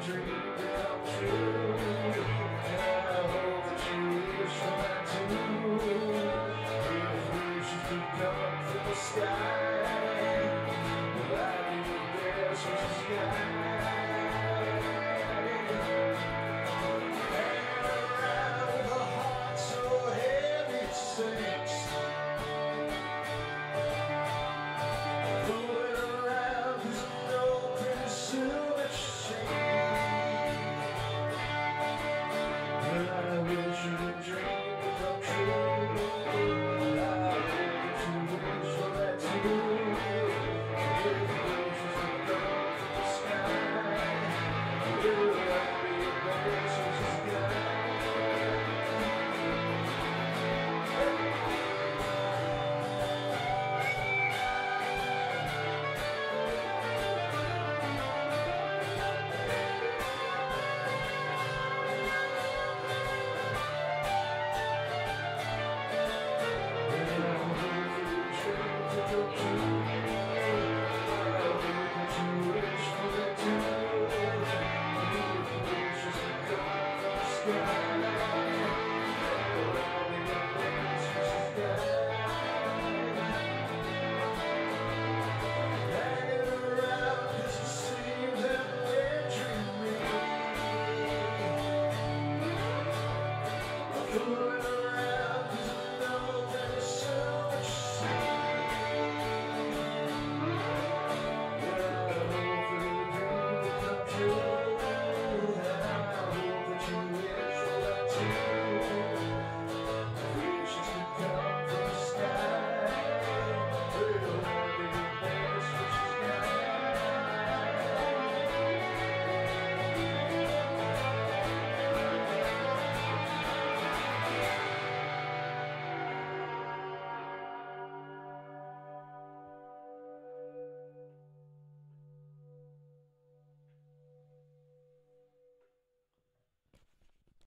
dream to come true, and I hope that you wish for that too. If wishes could come from the sky, well, I'd be the best wish the sky. And around with a heart so heavy it sinks, pull it around 'cause I know pretty soon it should change. But I wish you a dream to come true, and I hope that you wish for that too. If wishes could come from the sky, will I be the best wish the sky? And I hope you dream to come true.